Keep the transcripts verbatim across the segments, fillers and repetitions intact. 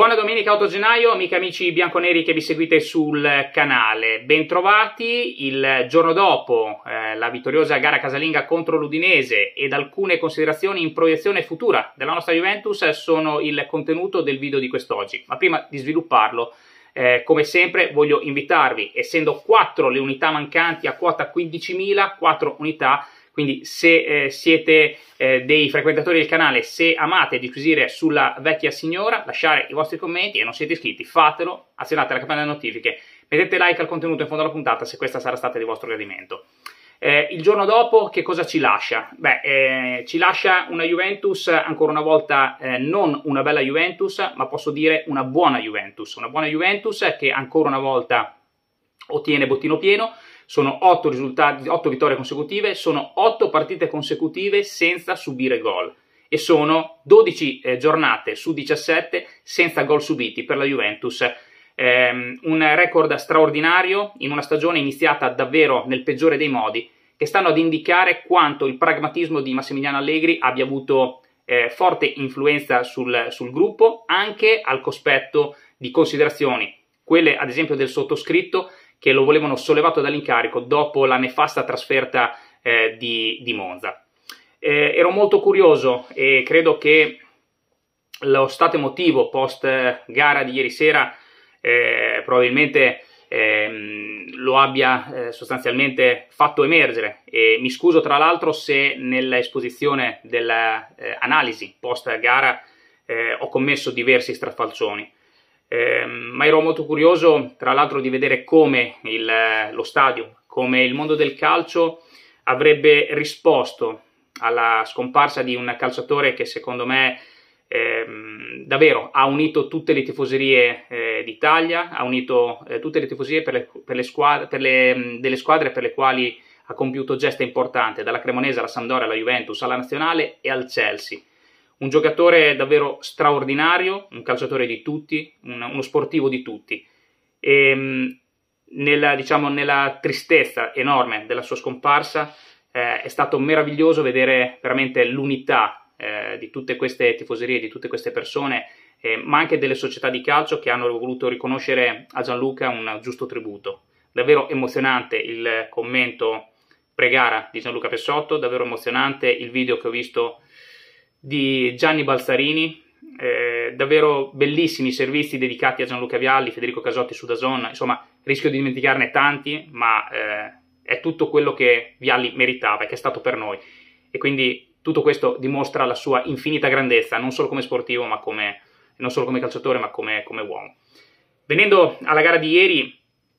Buona domenica otto gennaio, amiche e amici bianconeri che vi seguite sul canale. Bentrovati. Il giorno dopo eh, la vittoriosa gara casalinga contro l'Udinese ed alcune considerazioni in proiezione futura della nostra Juventus sono il contenuto del video di quest'oggi. Ma prima di svilupparlo, eh, come sempre, voglio invitarvi, essendo quattro le unità mancanti a quota quindicimila, quattro unità. Quindi se eh, siete eh, dei frequentatori del canale, se amate disquisire sulla vecchia signora, lasciare i vostri commenti e non siete iscritti, fatelo, azionate la campanella notifiche, mettete like al contenuto in fondo alla puntata se questa sarà stata di vostro gradimento. Eh, il giorno dopo che cosa ci lascia? Beh, eh, ci lascia una Juventus, ancora una volta eh, non una bella Juventus, ma posso dire una buona Juventus, una buona Juventus che ancora una volta ottiene bottino pieno. Sono otto risultati, otto vittorie consecutive, sono otto partite consecutive senza subire gol e sono dodici eh, giornate su diciassette senza gol subiti per la Juventus. Eh, un record straordinario in una stagione iniziata davvero nel peggiore dei modi, che stanno ad indicare quanto il pragmatismo di Massimiliano Allegri abbia avuto eh, forte influenza sul, sul gruppo, anche al cospetto di considerazioni, quelle ad esempio del sottoscritto, che lo volevano sollevato dall'incarico dopo la nefasta trasferta eh, di, di Monza. Eh, ero molto curioso e credo che lo stato emotivo post gara di ieri sera eh, probabilmente eh, lo abbia eh, sostanzialmente fatto emergere, e mi scuso tra l'altro se nell'esposizione dell'analisi eh, post gara eh, ho commesso diversi strafalcioni. Eh, ma ero molto curioso tra l'altro di vedere come il, lo stadio, come il mondo del calcio avrebbe risposto alla scomparsa di un calciatore che secondo me eh, davvero ha unito tutte le tifoserie eh, d'Italia, ha unito eh, tutte le tifoserie per le, per le squadre, per le, delle squadre per le quali ha compiuto gesta importante, dalla Cremonese alla Sampdoria, alla Juventus, alla Nazionale e al Chelsea. Un giocatore davvero straordinario, un calciatore di tutti, un, uno sportivo di tutti. E nella, diciamo, nella tristezza enorme della sua scomparsa eh, è stato meraviglioso vedere veramente l'unità eh, di tutte queste tifoserie, di tutte queste persone, eh, ma anche delle società di calcio che hanno voluto riconoscere a Gianluca un giusto tributo. Davvero emozionante il commento pre-gara di Gianluca Pessotto, davvero emozionante il video che ho visto di Gianni Balzarini, eh, davvero bellissimi servizi dedicati a Gianluca Vialli, Federico Casotti su D A Z N, insomma rischio di dimenticarne tanti, ma eh, è tutto quello che Vialli meritava e che è stato per noi, e quindi tutto questo dimostra la sua infinita grandezza, non solo come sportivo, ma come, non solo come calciatore, ma come, come uomo. Venendo alla gara di ieri,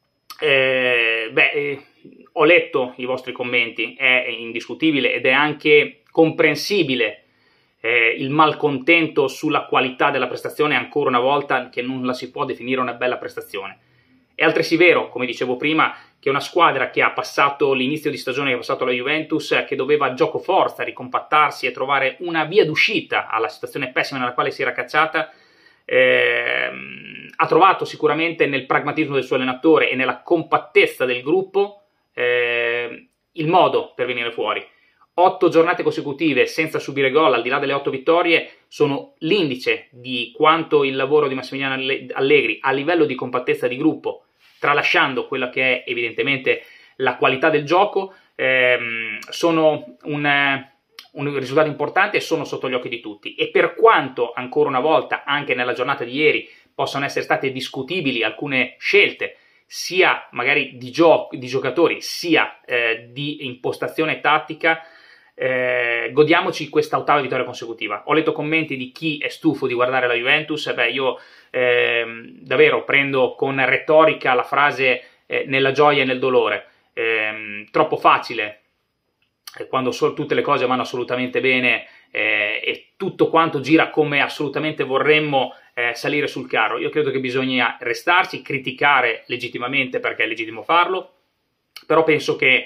eh, beh, eh, ho letto i vostri commenti, è indiscutibile ed è anche comprensibile Eh, il malcontento sulla qualità della prestazione, ancora una volta, che non la si può definire una bella prestazione. È altresì vero, come dicevo prima, che una squadra che ha passato l'inizio di stagione che ha passato la Juventus, che doveva gioco forza ricompattarsi e trovare una via d'uscita alla situazione pessima nella quale si era cacciata, eh, ha trovato sicuramente nel pragmatismo del suo allenatore e nella compattezza del gruppo eh, il modo per venire fuori. Otto giornate consecutive senza subire gol, al di là delle otto vittorie, sono l'indice di quanto il lavoro di Massimiliano Allegri a livello di compattezza di gruppo, tralasciando quella che è evidentemente la qualità del gioco, ehm, sono un, un risultato importante e sono sotto gli occhi di tutti. E per quanto ancora una volta, anche nella giornata di ieri, possano essere state discutibili alcune scelte, sia magari di, gio di giocatori, sia eh, di impostazione tattica, Eh, godiamoci questa ottava vittoria consecutiva. Ho letto commenti di chi è stufo di guardare la Juventus. E beh, io eh, davvero prendo con retorica la frase eh, nella gioia e nel dolore. Eh, troppo facile eh, quando so, tutte le cose vanno assolutamente bene eh, e tutto quanto gira come assolutamente vorremmo eh, salire sul carro. Io credo che bisogna restarci, criticare legittimamente perché è legittimo farlo, però penso che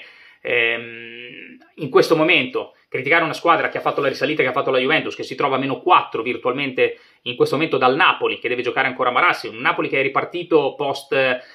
in questo momento criticare una squadra che ha fatto la risalita che ha fatto la Juventus, che si trova a meno quattro virtualmente in questo momento dal Napoli, che deve giocare ancora a Marassi, un Napoli che è ripartito post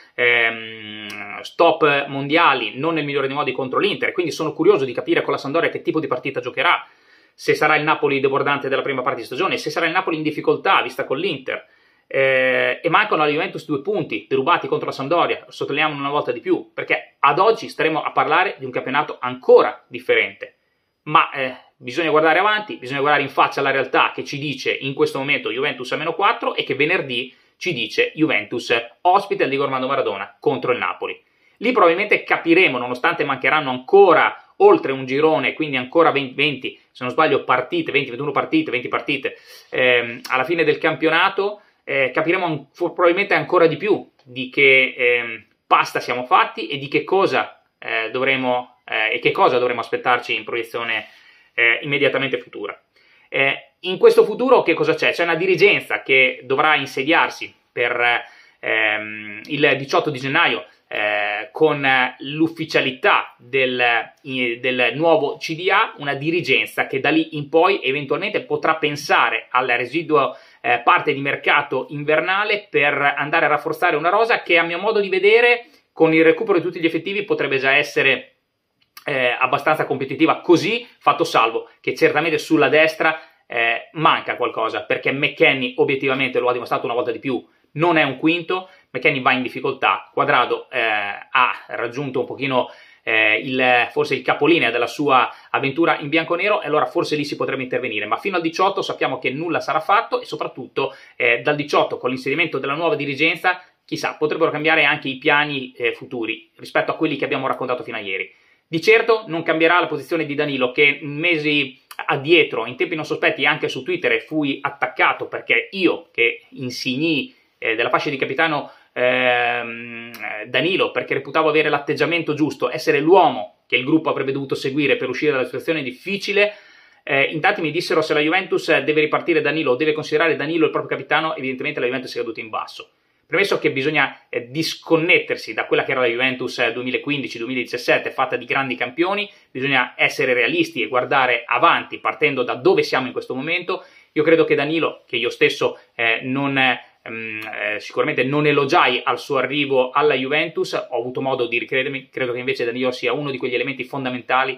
ehm, stop mondiali non nel migliore dei modi contro l'Inter, quindi sono curioso di capire con la Sampdoria che tipo di partita giocherà, se sarà il Napoli debordante della prima parte di stagione, se sarà il Napoli in difficoltà vista con l'Inter. eh, e mancano alla Juventus due punti derubati contro la Sampdoria, lo sottolineiamo una volta di più, perché ad oggi staremo a parlare di un campionato ancora differente, ma eh, bisogna guardare avanti, bisogna guardare in faccia la realtà che ci dice in questo momento Juventus a meno quattro e che venerdì ci dice Juventus ospite al Diego Armando Maradona contro il Napoli. Lì probabilmente capiremo, nonostante mancheranno ancora oltre un girone, quindi ancora venti, venti se non sbaglio, partite, venti ventuno partite, venti partite ehm, alla fine del campionato, eh, capiremo probabilmente ancora di più di che eh, pasta siamo fatti e di che cosa eh, dovremo eh, e che cosa dovremo aspettarci in proiezione eh, immediatamente futura. Eh, in questo futuro che cosa c'è? C'è una dirigenza che dovrà insediarsi per ehm, il diciotto di gennaio eh, con l'ufficialità del, del nuovo C D A, una dirigenza che da lì in poi eventualmente potrà pensare alla residua eh, parte di mercato invernale per andare a rafforzare una rosa che a mio modo di vedere con il recupero di tutti gli effettivi potrebbe già essere eh, abbastanza competitiva, così fatto salvo che certamente sulla destra Eh, manca qualcosa, perché McKennie obiettivamente lo ha dimostrato una volta di più, non è un quinto, McKennie va in difficoltà, Cuadrado eh, ha raggiunto un pochino eh, il, forse il capolinea della sua avventura in bianconero e allora forse lì si potrebbe intervenire, ma fino al diciotto sappiamo che nulla sarà fatto e soprattutto eh, dal diciotto con l'inserimento della nuova dirigenza chissà, potrebbero cambiare anche i piani eh, futuri rispetto a quelli che abbiamo raccontato fino a ieri. Di certo non cambierà la posizione di Danilo che mesi addietro, in tempi non sospetti, anche su Twitter fui attaccato perché io che insignii eh, della fascia di capitano ehm, Danilo perché reputavo avere l'atteggiamento giusto, essere l'uomo che il gruppo avrebbe dovuto seguire per uscire dalla situazione difficile, eh, in tanti mi dissero se la Juventus deve ripartire Danilo o deve considerare Danilo il proprio capitano, evidentemente la Juventus è caduta in basso. Premesso che bisogna eh, disconnettersi da quella che era la Juventus eh, duemilaquindici duemiladiciassette, fatta di grandi campioni, bisogna essere realisti e guardare avanti partendo da dove siamo in questo momento. Io credo che Danilo, che io stesso eh, non, ehm, eh, sicuramente non elogiai al suo arrivo alla Juventus, ho avuto modo di ricredermi, credo che invece Danilo sia uno di quegli elementi fondamentali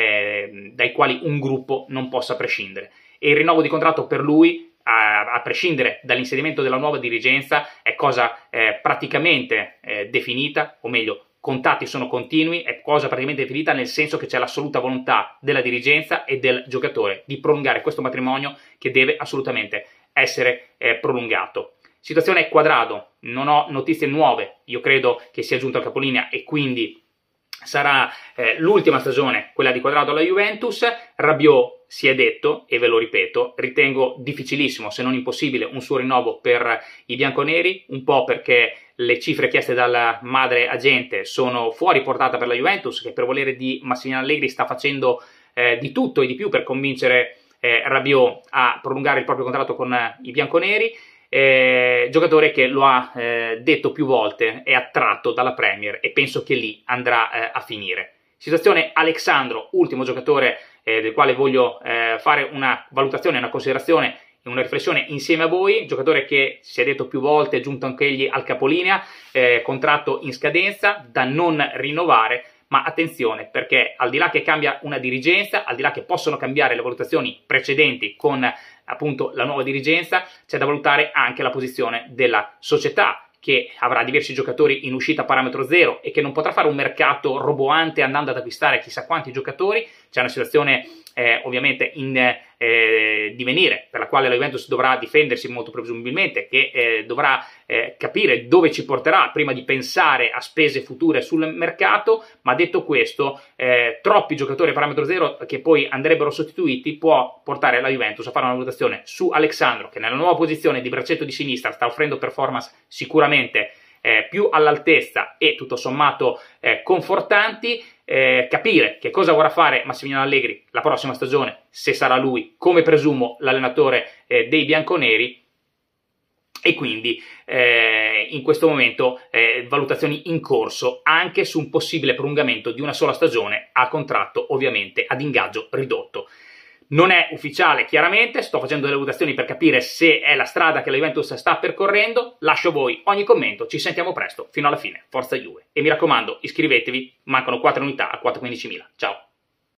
eh, dai quali un gruppo non possa prescindere. E il rinnovo di contratto per lui, A, a prescindere dall'inserimento della nuova dirigenza, è cosa eh, praticamente eh, definita, o meglio, contatti sono continui, è cosa praticamente definita nel senso che c'è l'assoluta volontà della dirigenza e del giocatore di prolungare questo matrimonio che deve assolutamente essere eh, prolungato. Situazione Cuadrado, non ho notizie nuove, io credo che sia giunto al capolinea e quindi sarà eh, l'ultima stagione quella di Cuadrado alla Juventus. Rabiot si è detto, e ve lo ripeto, ritengo difficilissimo se non impossibile un suo rinnovo per i bianconeri, un po' perché le cifre chieste dalla madre agente sono fuori portata per la Juventus, che per volere di Massimiliano Allegri sta facendo eh, di tutto e di più per convincere eh, Rabiot a prolungare il proprio contratto con eh, i bianconeri. Eh, giocatore che lo ha eh, detto più volte, è attratto dalla Premier e penso che lì andrà eh, a finire. Situazione Alexandro, ultimo giocatore eh, del quale voglio eh, fare una valutazione, una considerazione e una riflessione insieme a voi, giocatore che si è detto più volte, è giunto anche egli al capolinea, eh, contratto in scadenza da non rinnovare, ma attenzione perché al di là che cambia una dirigenza, al di là che possono cambiare le valutazioni precedenti con appunto la nuova dirigenza, c'è da valutare anche la posizione della società che avrà diversi giocatori in uscita a parametro zero e che non potrà fare un mercato roboante andando ad acquistare chissà quanti giocatori. C'è una situazione eh, ovviamente in eh, divenire per la quale la Juventus dovrà difendersi molto presumibilmente, che eh, dovrà eh, capire dove ci porterà prima di pensare a spese future sul mercato, ma detto questo eh, troppi giocatori a parametro zero che poi andrebbero sostituiti può portare la Juventus a fare una valutazione su Alexandro, che nella nuova posizione di braccetto di sinistra sta offrendo performance sicuramente eh, più all'altezza e tutto sommato eh, confortanti. Eh, capire che cosa vorrà fare Massimiliano Allegri la prossima stagione, se sarà lui, come presumo, l'allenatore eh, dei bianconeri, e quindi eh, in questo momento eh, valutazioni in corso anche su un possibile prolungamento di una sola stagione a contratto ovviamente ad ingaggio ridotto. Non è ufficiale chiaramente, sto facendo delle valutazioni per capire se è la strada che la Juventus sta percorrendo, lascio a voi ogni commento, ci sentiamo presto, fino alla fine, forza Juve. E mi raccomando, iscrivetevi, mancano quattro unità a quattrocentoquindicimila, ciao!